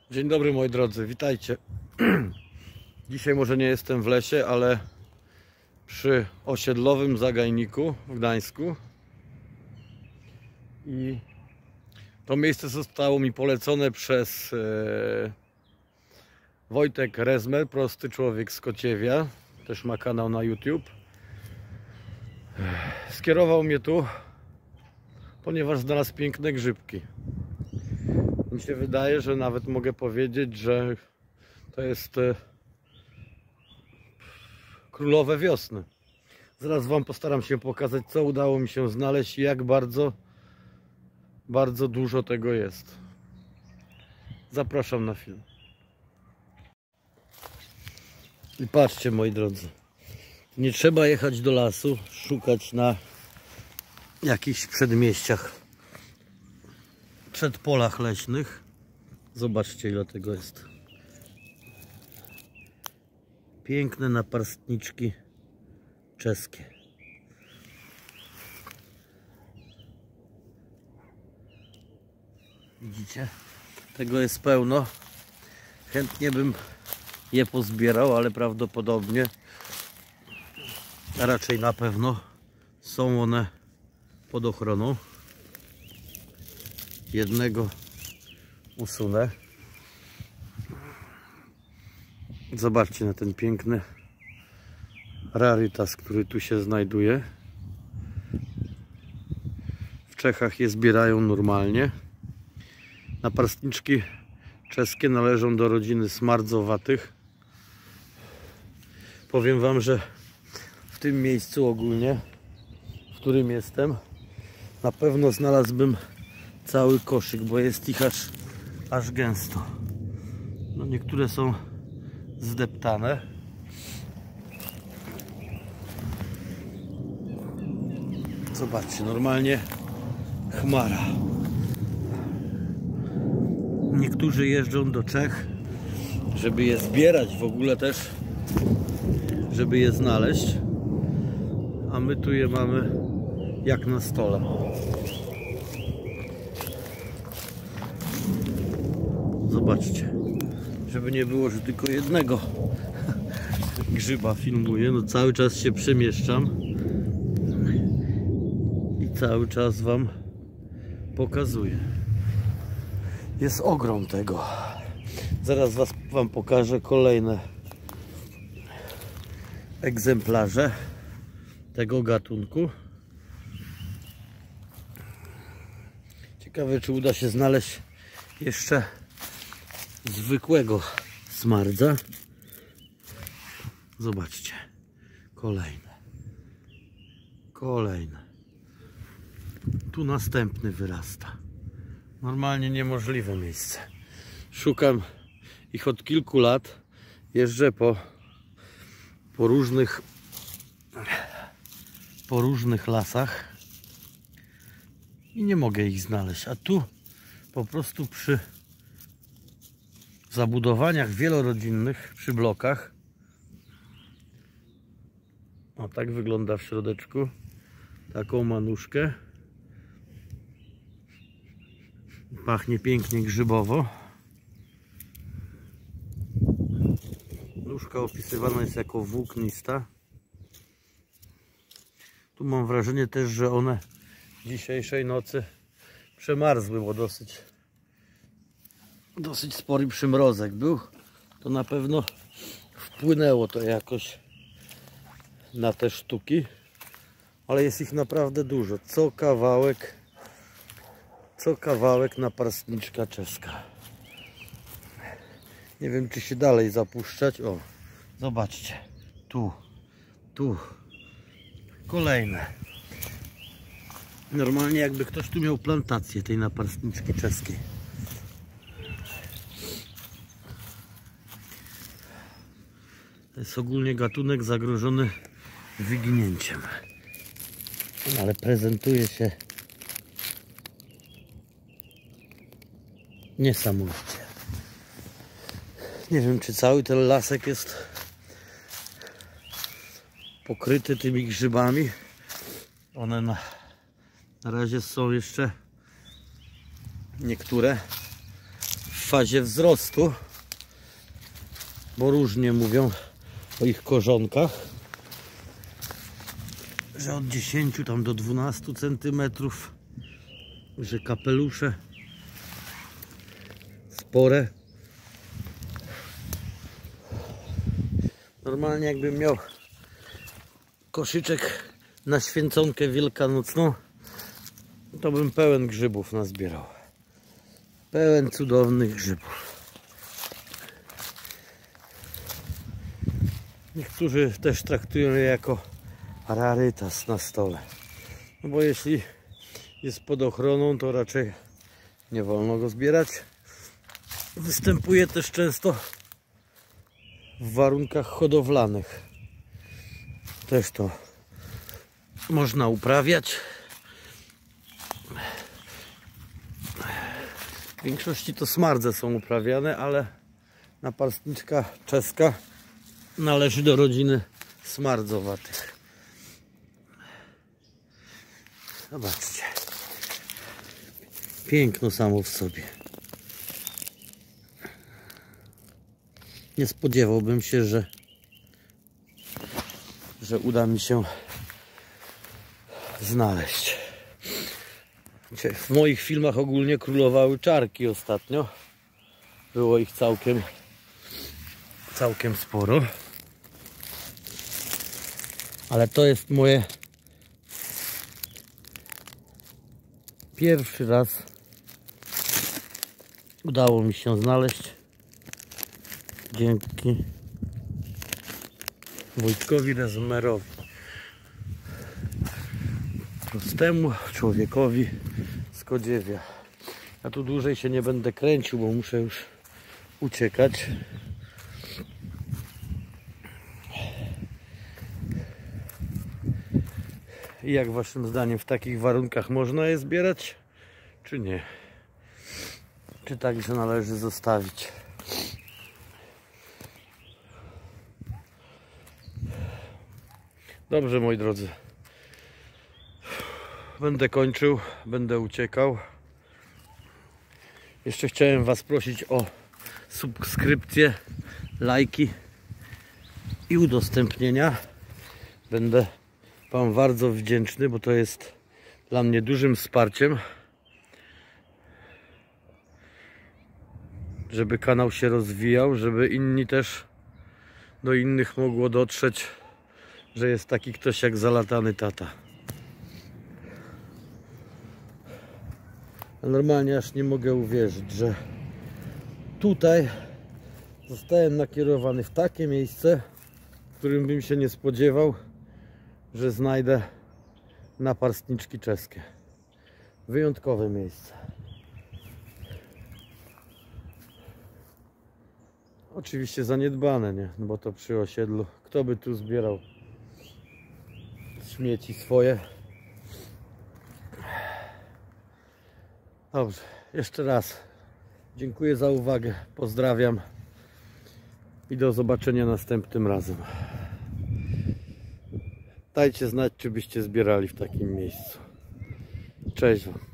Dzień dobry moi drodzy, witajcie. Dzisiaj może nie jestem w lesie, ale przy osiedlowym zagajniku w Gdańsku. I to miejsce zostało mi polecone przez Wojtek Rezmer, prosty człowiek z Kociewia. Też ma kanał na YouTube. Skierował mnie tu, ponieważ znalazł piękne grzybki. Mi się wydaje, że nawet mogę powiedzieć, że to jest królowe wiosny. Zaraz wam postaram się pokazać, co udało mi się znaleźć i jak bardzo dużo tego jest. Zapraszam na film. I patrzcie moi drodzy, nie trzeba jechać do lasu, szukać na jakichś przedmieściach, przedpolach leśnych. Zobaczcie, ile tego jest. Piękne naparstniczki czeskie. Widzicie? Tego jest pełno. Chętnie bym je pozbierał, ale prawdopodobnie, a raczej na pewno są one pod ochroną. Jednego usunę. Zobaczcie na ten piękny rarytas, który tu się znajduje. W Czechach je zbierają normalnie. Naparstniczki czeskie należą do rodziny smardzowatych. Powiem wam, że w tym miejscu ogólnie, w którym jestem, na pewno znalazłbym cały koszyk, bo jest ich aż gęsto. No niektóre są zdeptane. Zobaczcie, normalnie chmara. Niektórzy jeżdżą do Czech, żeby je zbierać, w ogóle też, żeby je znaleźć. A my tu je mamy jak na stole. Zobaczcie, żeby nie było, że tylko jednego grzyba filmuję. No cały czas się przemieszczam i cały czas wam pokazuję. Jest ogrom tego. Zaraz wam pokażę kolejne egzemplarze tego gatunku. Ciekawe, czy uda się znaleźć jeszcze zwykłego smardza. Zobaczcie, kolejne. Tu następny wyrasta. Normalnie niemożliwe miejsce. Szukam ich od kilku lat. Jeżdżę po różnych lasach i nie mogę ich znaleźć. A tu po prostu przy zabudowaniach wielorodzinnych, przy blokach. O, tak wygląda w środeczku. Taką manuszkę. Pachnie pięknie grzybowo. Nóżka opisywana jest jako włóknista. Tu mam wrażenie też, że one dzisiejszej nocy przemarzły, bo dosyć spory przymrozek był. To na pewno wpłynęło to jakoś na te sztuki, ale jest ich naprawdę dużo. Co kawałek naparstniczka czeska. Nie wiem, czy się dalej zapuszczać. O, zobaczcie, tu kolejne. Normalnie jakby ktoś tu miał plantację tej naparstniczki czeskiej. To jest ogólnie gatunek zagrożony wyginięciem, ale prezentuje się niesamowicie. Nie wiem, czy cały ten lasek jest pokryty tymi grzybami. One na razie są jeszcze niektóre w fazie wzrostu, bo różnie mówią o ich korzonkach, że od 10 tam do 12 cm, że kapelusze spore. Normalnie jakbym miał koszyczek na święconkę wielkanocną, to bym pełen grzybów nazbierał. Pełen cudownych grzybów. Niektórzy też traktują je jako rarytas na stole. No bo jeśli jest pod ochroną, to raczej nie wolno go zbierać. Występuje też często w warunkach hodowlanych. Też to można uprawiać. W większości to smardze są uprawiane, ale naparstniczka czeska należy do rodziny smardzowatych. Zobaczcie. Piękno samo w sobie. Nie spodziewałbym się, że uda mi się znaleźć. W moich filmach ogólnie królowały czarki ostatnio. Było ich całkiem sporo. Ale to jest moje pierwszy raz udało mi się znaleźć dzięki Wojtkowi Rezmerowi, prostemu człowiekowi z Kodziewia. Ja tu dłużej się nie będę kręcił, bo muszę już uciekać. I jak waszym zdaniem w takich warunkach można je zbierać, czy nie? Czy także należy zostawić? Dobrze, moi drodzy. Będę kończył, będę uciekał. Jeszcze chciałem was prosić o subskrypcję, lajki i udostępnienia. Będę wam bardzo wdzięczny, bo to jest dla mnie dużym wsparciem, żeby kanał się rozwijał, żeby inni też, do innych mogło dotrzeć, że jest taki ktoś jak Zalatany Tata. Normalnie aż nie mogę uwierzyć, że tutaj zostałem nakierowany w takie miejsce, w którym bym się nie spodziewał, że znajdę naparstniczki czeskie. Wyjątkowe miejsce. Oczywiście zaniedbane, nie? No bo to przy osiedlu. Kto by tu zbierał śmieci swoje? Dobrze, jeszcze raz dziękuję za uwagę, pozdrawiam i do zobaczenia następnym razem. Dajcie znać, czy byście zbierali w takim miejscu. Cześć wam.